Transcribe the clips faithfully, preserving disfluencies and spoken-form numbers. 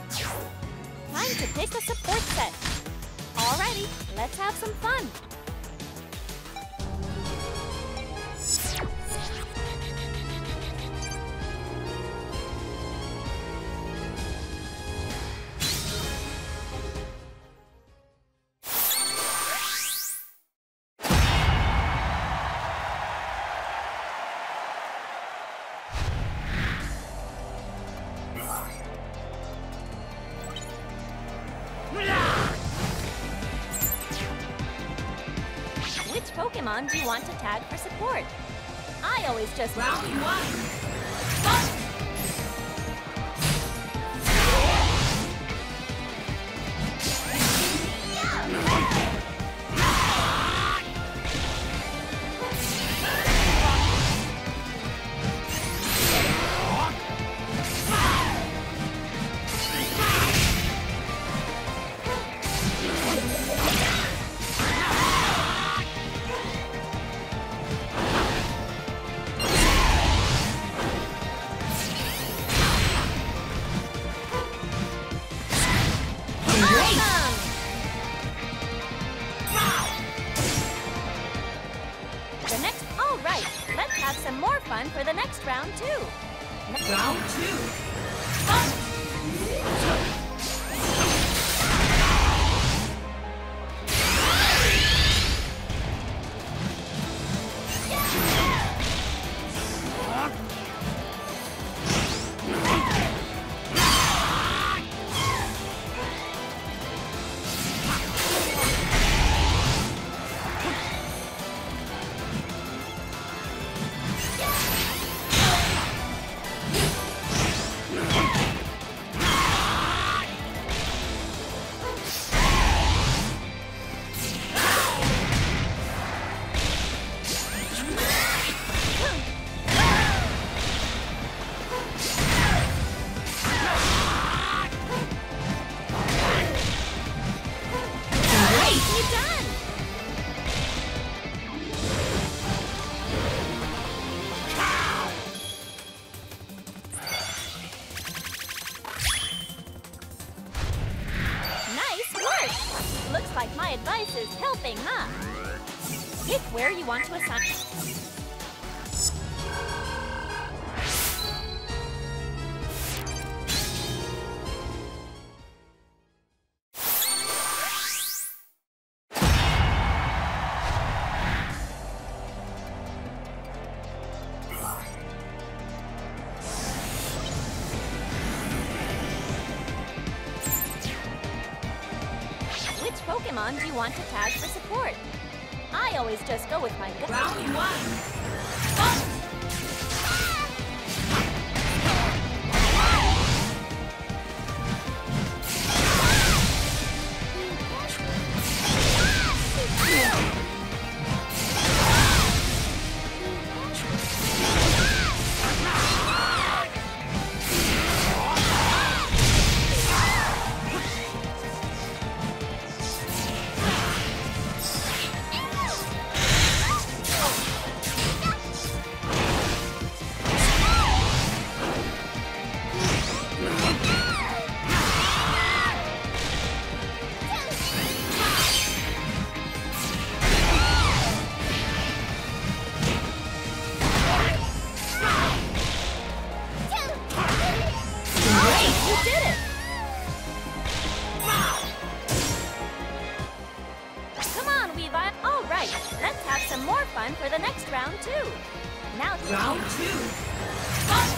Time to pick a support set. Alrighty, let's have some fun. Which Pokemon do you want to tag for support? I always just... Round one. The next, all right. Let's have some more fun for the next round too. Round two. Looks like my advice is helping, huh? Pick where you want to assign. Which Pokemon do you want to tag for support? I always just go with my gut. Round one. You did it! Come on, Weavile. All right, let's have some more fun for the next round, too. Now, Round two.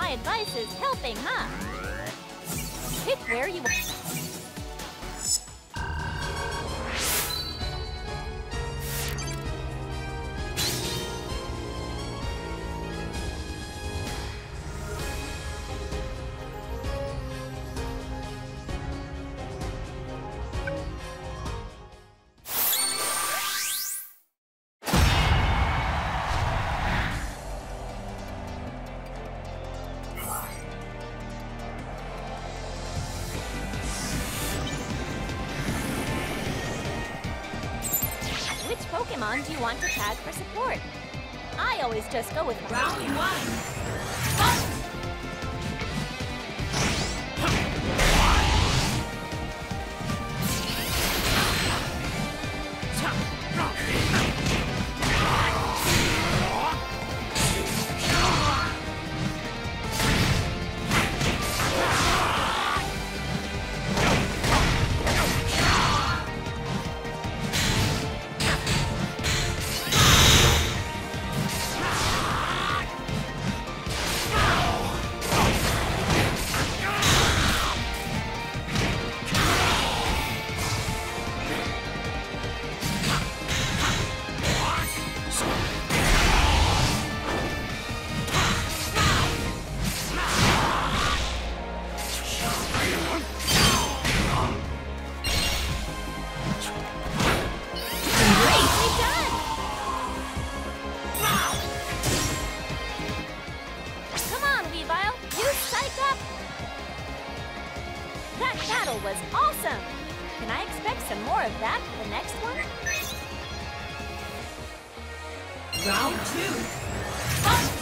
my advice is helping, huh? Pick where you want. Pokemon do you want to tag for support? I always just go with Round one. Fight! Was awesome! Can I expect some more of that for the next one? Round two. Fight!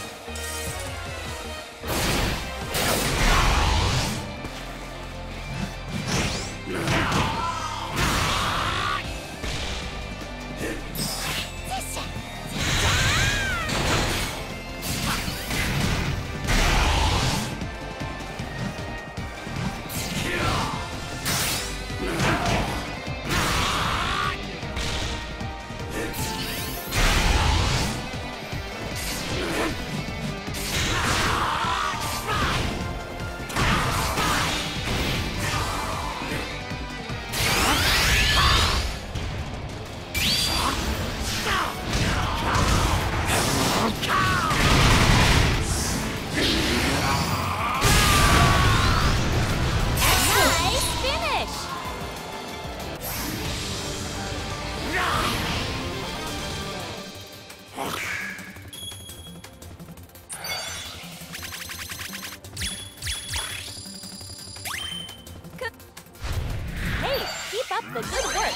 The good work.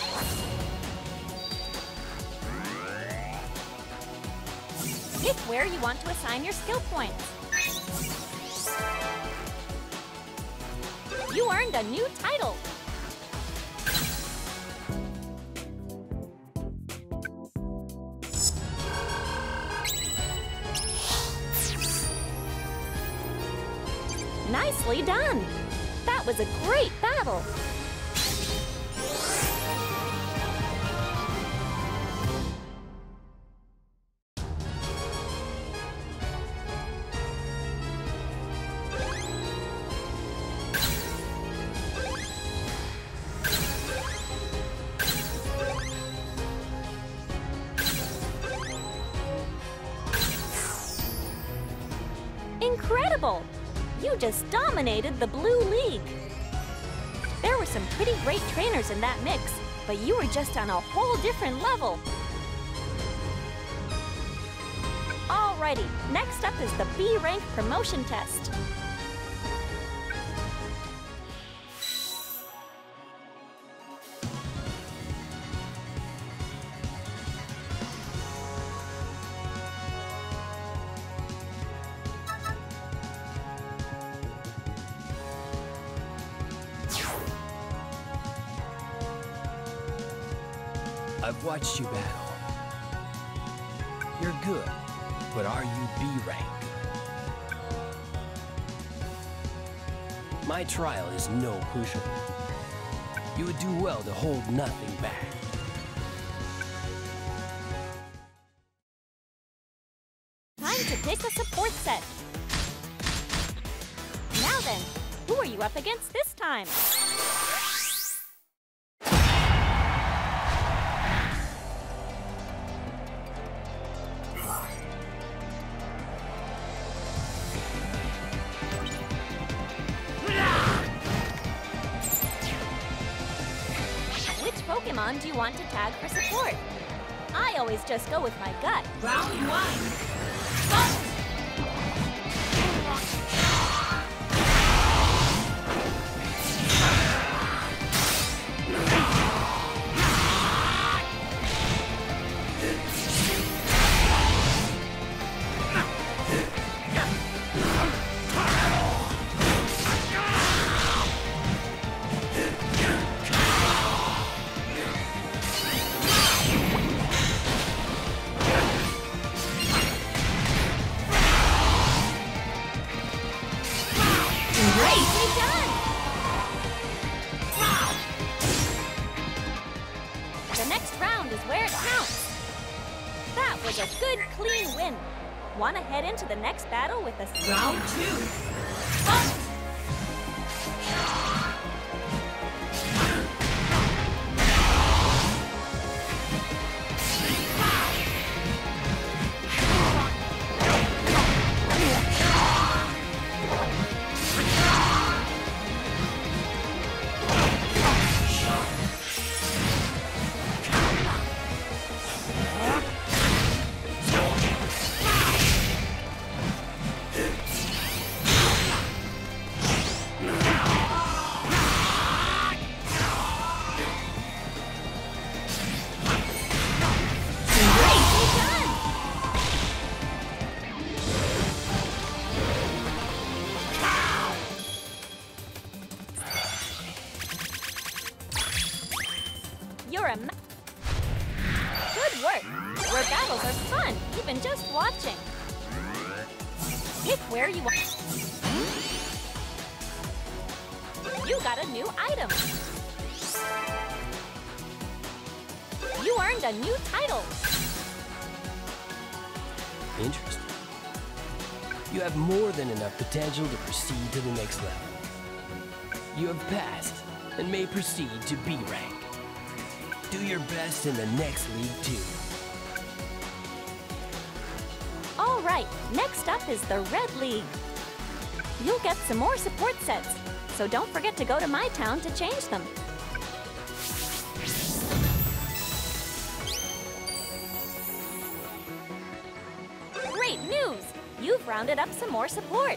Pick where you want to assign your skill points. You earned a new title. Nicely done. That was a great battle. Incredible! You just dominated the Blue League! There were some pretty great trainers in that mix, but you were just on a whole different level. Alrighty, next up is the B rank promotion test. I've watched you battle. You're good, but are you B rank? My trial is no pushover. You would do well to hold nothing back. Time to pick a support set. Who are you up against this time? Which Pokemon do you want to tag for support? I always just go with my gut. Round one. Fight! A good, clean win. Want to head into the next battle with us? Round two. Fight! You're a ma- Good work! Your battles are fun, even just watching. Pick where you want. You got a new item. You earned a new title. Interesting. You have more than enough potential to proceed to the next level. You have passed and may proceed to B rank. Do your best in the next league too. All right, next up is the Red League. You'll get some more support sets, so don't forget to go to my town to change them. Great news! You've rounded up some more support.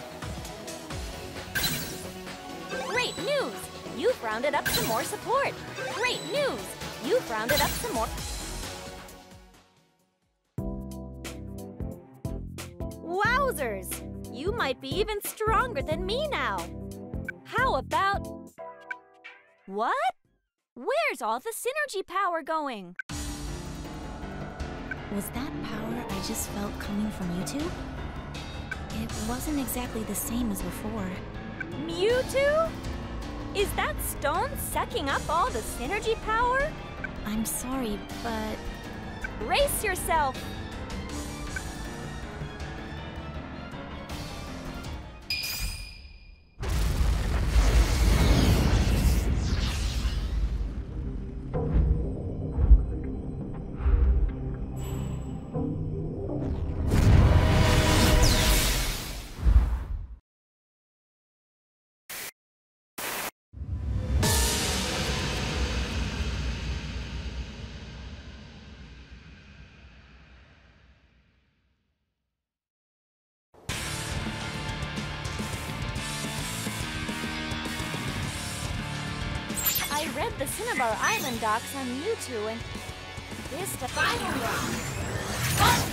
Great news! You've rounded up some more support. Great news! You've rounded up some more. Wowzers! You might be even stronger than me now. How about... What? Where's all the synergy power going? Was that power I just felt coming from you two? It wasn't exactly the same as before. Mewtwo? Is that stone sucking up all the synergy power? I'm sorry, but... Brace yourself! I read the Cinnabar Island docs on Mewtwo and this the final round. Fight!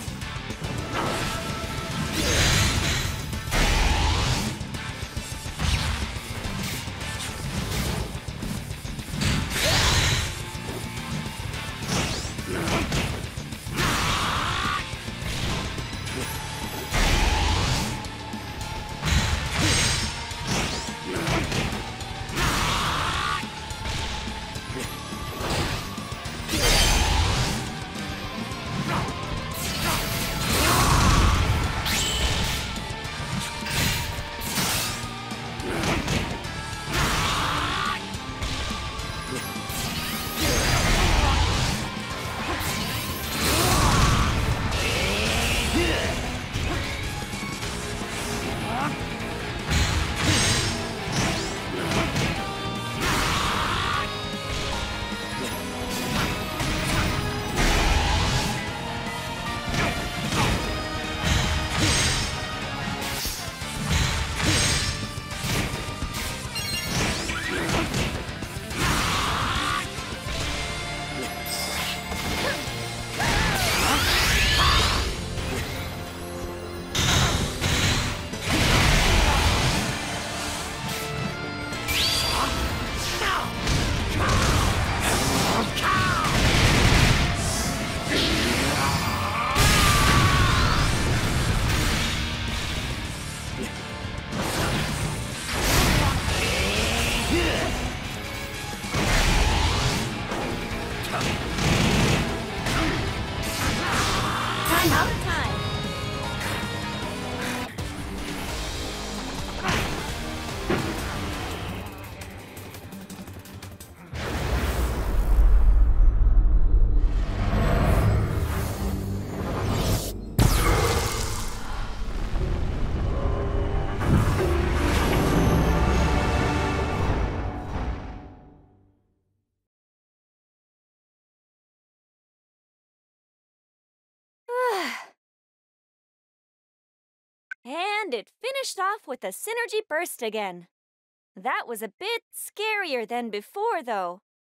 And it finished off with a synergy burst again. That was a bit scarier than before, though.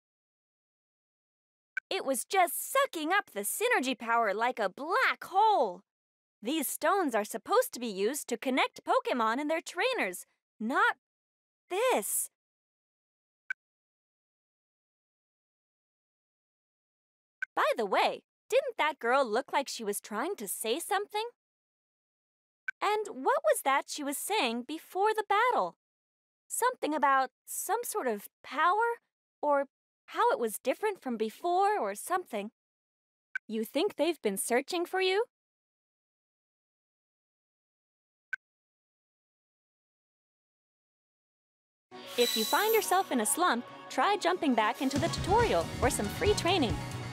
It was just sucking up the synergy power like a black hole. These stones are supposed to be used to connect Pokémon and their trainers, not this. By the way, didn't that girl look like she was trying to say something? And what was that she was saying before the battle? Something about some sort of power, or how it was different from before, or something. You think they've been searching for you? If you find yourself in a slump, try jumping back into the tutorial for some free training.